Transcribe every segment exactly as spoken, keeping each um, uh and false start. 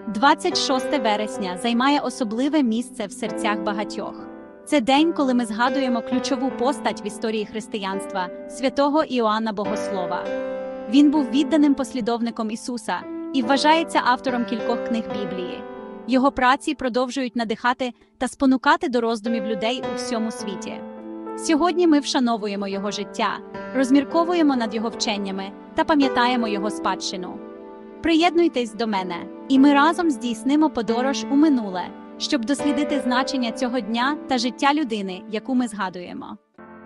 двадцять шосте вересня займає особливе місце в серцях багатьох. Це день, коли ми згадуємо ключову постать в історії християнства – святого Іоанна Богослова. Він був відданим послідовником Ісуса і вважається автором кількох книг Біблії. Його праці продовжують надихати та спонукати до роздумів людей у всьому світі. Сьогодні ми вшановуємо його життя, розмірковуємо над його вченнями та пам'ятаємо його спадщину. Приєднуйтесь до мене, і ми разом здійснимо подорож у минуле, щоб дослідити значення цього дня та життя людини, яку ми згадуємо.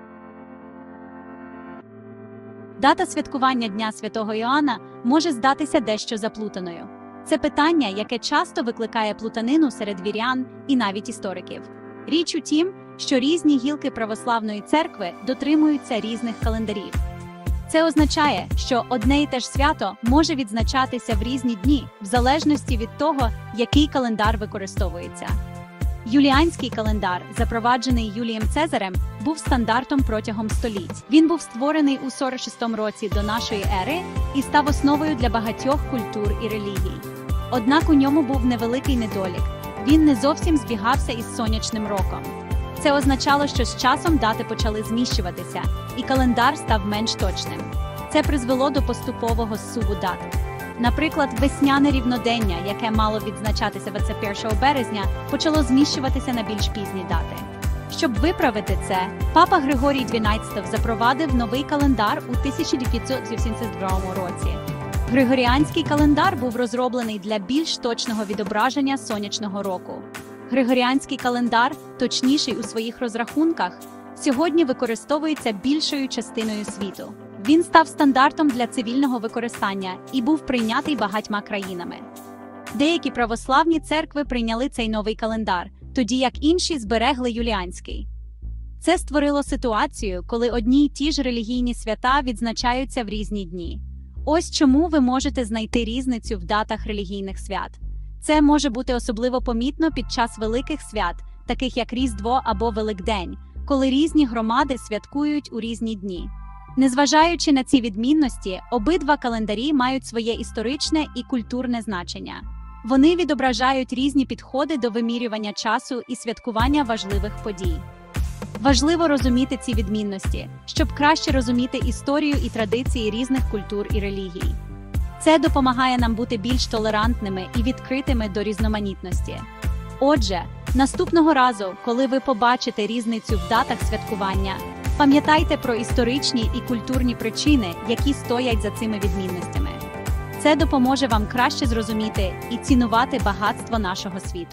Дата святкування Дня Святого Іоанна може здатися дещо заплутаною. Це питання, яке часто викликає плутанину серед вірян і навіть істориків. Річ у тім, що різні гілки православної церкви дотримуються різних календарів. Це означає, що одне і те ж свято може відзначатися в різні дні, в залежності від того, який календар використовується. Юліанський календар, запроваджений Юлієм Цезарем, був стандартом протягом століть. Він був створений у сорок шостому році до нашої ери і став основою для багатьох культур і релігій. Однак у ньому був невеликий недолік – він не зовсім збігався із сонячним роком. Це означало, що з часом дати почали зміщуватися, і календар став менш точним. Це призвело до поступового зсуву дат. Наприклад, весняне рівнодення, яке мало відзначатися двадцять першого березня, почало зміщуватися на більш пізні дати. Щоб виправити це, папа Григорій дванадцятий запровадив новий календар у тисяча дев'ятсот сімдесят другому році. Григоріанський календар був розроблений для більш точного відображення сонячного року. Григоріанський календар, точніший у своїх розрахунках, сьогодні використовується більшою частиною світу. Він став стандартом для цивільного використання і був прийнятий багатьма країнами. Деякі православні церкви прийняли цей новий календар, тоді як інші зберегли юліанський. Це створило ситуацію, коли одні й ті ж релігійні свята відзначаються в різні дні. Ось чому ви можете знайти різницю в датах релігійних свят. Це може бути особливо помітно під час великих свят, таких як Різдво або Великдень, коли різні громади святкують у різні дні. Незважаючи на ці відмінності, обидва календарі мають своє історичне і культурне значення. Вони відображають різні підходи до вимірювання часу і святкування важливих подій. Важливо розуміти ці відмінності, щоб краще розуміти історію і традиції різних культур і релігій. Це допомагає нам бути більш толерантними і відкритими до різноманітності. Отже, наступного разу, коли ви побачите різницю в датах святкування, пам'ятайте про історичні і культурні причини, які стоять за цими відмінностями. Це допоможе вам краще зрозуміти і цінувати багатство нашого світу.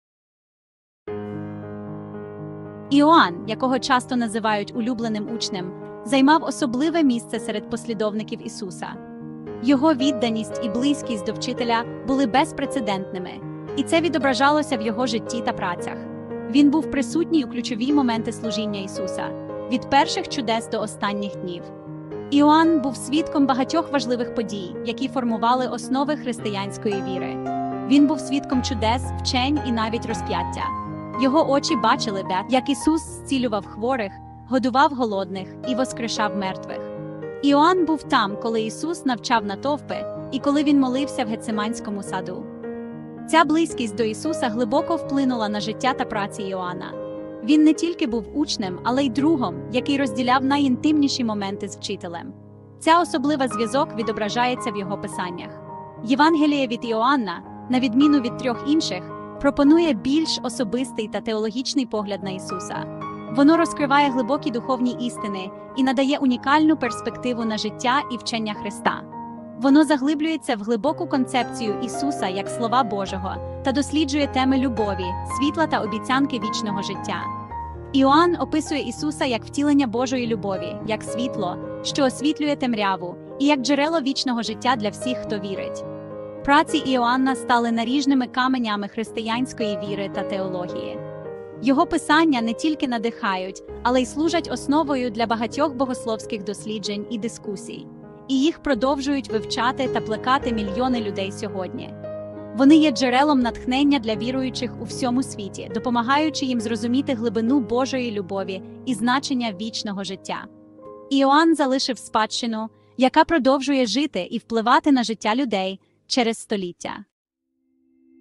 Іоанн, якого часто називають улюбленим учнем, займав особливе місце серед послідовників Ісуса. Його відданість і близькість до вчителя були безпрецедентними, і це відображалося в його житті та працях. Він був присутній у ключові моменти служіння Ісуса, від перших чудес до останніх днів. Іоанн був свідком багатьох важливих подій, які формували основи християнської віри. Він був свідком чудес, вчень і навіть розп'яття. Його очі бачили, як Ісус зцілював хворих, годував голодних і воскрешав мертвих. Іоанн був там, коли Ісус навчав натовпи, і коли Він молився в Гециманському саду. Ця близькість до Ісуса глибоко вплинула на життя та праці Іоанна. Він не тільки був учнем, але й другом, який розділяв найінтимніші моменти з вчителем. Ця особлива зв'язок відображається в його писаннях. Євангеліє від Іоанна, на відміну від трьох інших, пропонує більш особистий та теологічний погляд на Ісуса. Воно розкриває глибокі духовні істини і надає унікальну перспективу на життя і вчення Христа. Воно заглиблюється в глибоку концепцію Ісуса як Слова Божого та досліджує теми любові, світла та обіцянки вічного життя. Іоанн описує Ісуса як втілення Божої любові, як світло, що освітлює темряву, і як джерело вічного життя для всіх, хто вірить. Праці Іоанна стали наріжними каменями християнської віри та теології. Його писання не тільки надихають, але й служать основою для багатьох богословських досліджень і дискусій. І їх продовжують вивчати та плекати мільйони людей сьогодні. Вони є джерелом натхнення для віруючих у всьому світі, допомагаючи їм зрозуміти глибину Божої любові і значення вічного життя. Іоанн залишив спадщину, яка продовжує жити і впливати на життя людей через століття.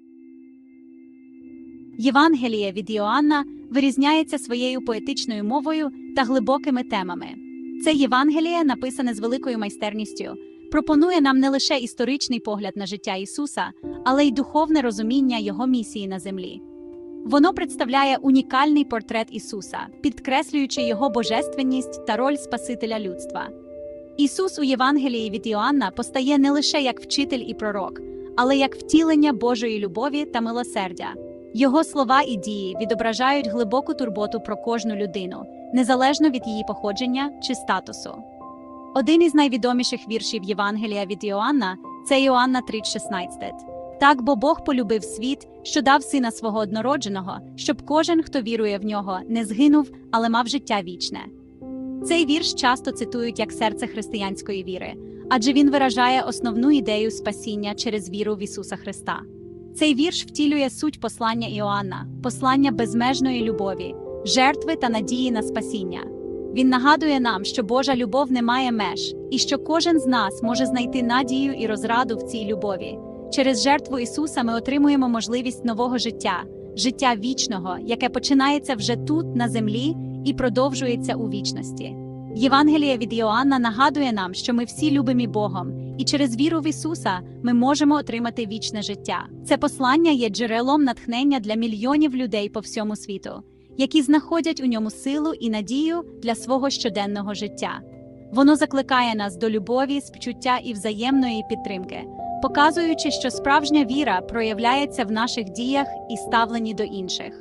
Євангеліє від Іоанна вирізняється своєю поетичною мовою та глибокими темами. Це Євангеліє, написане з великою майстерністю, пропонує нам не лише історичний погляд на життя Ісуса, але й духовне розуміння Його місії на землі. Воно представляє унікальний портрет Ісуса, підкреслюючи Його божественність та роль Спасителя людства. Ісус у Євангелії від Іоанна постає не лише як вчитель і пророк, але як втілення Божої любові та милосердя. Його слова і дії відображають глибоку турботу про кожну людину, незалежно від її походження чи статусу. Один із найвідоміших віршів Євангелія від Іоанна – це Іоанна три шістнадцять. «Так, бо Бог полюбив світ, що дав Сина Свого однородженого, щоб кожен, хто вірує в Нього, не згинув, але мав життя вічне». Цей вірш часто цитують як серце християнської віри, адже він виражає основну ідею спасіння через віру в Ісуса Христа. Цей вірш втілює суть послання Іоанна, послання безмежної любові, жертви та надії на спасіння. Він нагадує нам, що Божа любов не має меж, і що кожен з нас може знайти надію і розраду в цій любові. Через жертву Ісуса ми отримуємо можливість нового життя, життя вічного, яке починається вже тут, на землі, і продовжується у вічності. Євангеліє від Іоанна нагадує нам, що ми всі любимі Богом, і через віру в Ісуса ми можемо отримати вічне життя. Це послання є джерелом натхнення для мільйонів людей по всьому світу, які знаходять у ньому силу і надію для свого щоденного життя. Воно закликає нас до любові, співчуття і взаємної підтримки, показуючи, що справжня віра проявляється в наших діях і ставленні до інших.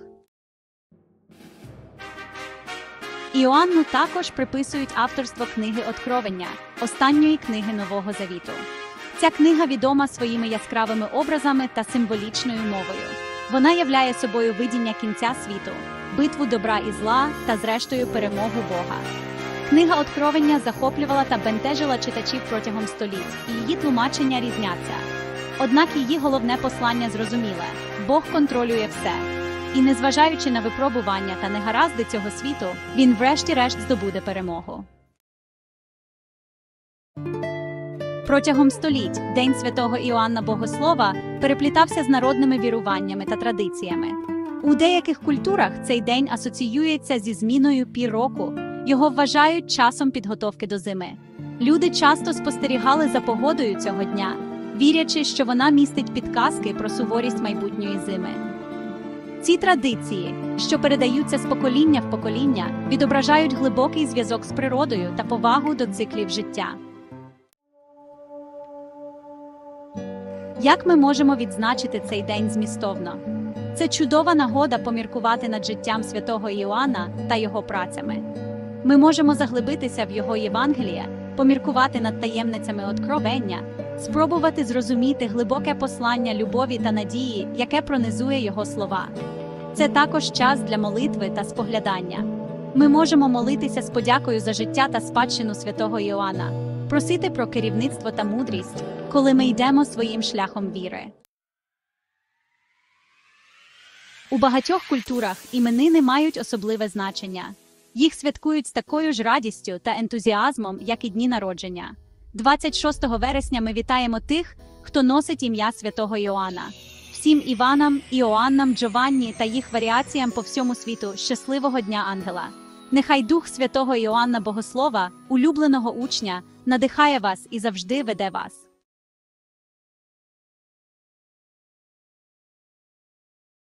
Іоанну також приписують авторство книги Откровення, останньої книги Нового Завіту. Ця книга відома своїми яскравими образами та символічною мовою. Вона являє собою видіння кінця світу, битву добра і зла та, зрештою, перемогу Бога. Книга Откровення захоплювала та бентежила читачів протягом століть, і її тлумачення різняться. Однак її головне послання зрозуміле – Бог контролює все. І незважаючи на випробування та негаразди цього світу, він врешті-решт здобуде перемогу. Протягом століть День Святого Іоанна Богослова переплітався з народними віруваннями та традиціями. У деяких культурах цей день асоціюється зі зміною пір року, його вважають часом підготовки до зими. Люди часто спостерігали за погодою цього дня, вірячи, що вона містить підказки про суворість майбутньої зими. Ці традиції, що передаються з покоління в покоління, відображають глибокий зв'язок з природою та повагу до циклів життя. Як ми можемо відзначити цей день змістовно? Це чудова нагода поміркувати над життям святого Іоанна та його працями. Ми можемо заглибитися в його Євангеліє, поміркувати над таємницями Откровення, спробувати зрозуміти глибоке послання любові та надії, яке пронизує його слова. Це також час для молитви та споглядання. Ми можемо молитися з подякою за життя та спадщину святого Іоанна, просити про керівництво та мудрість, коли ми йдемо своїм шляхом віри. У багатьох культурах іменини мають особливе значення. Їх святкують з такою ж радістю та ентузіазмом, як і дні народження. двадцять шостого вересня ми вітаємо тих, хто носить ім'я святого Іоанна. Всім Іванам, Іоаннам, Джованні та їх варіаціям по всьому світу щасливого Дня Ангела. Нехай Дух святого Іоанна Богослова, улюбленого учня, надихає вас і завжди веде вас.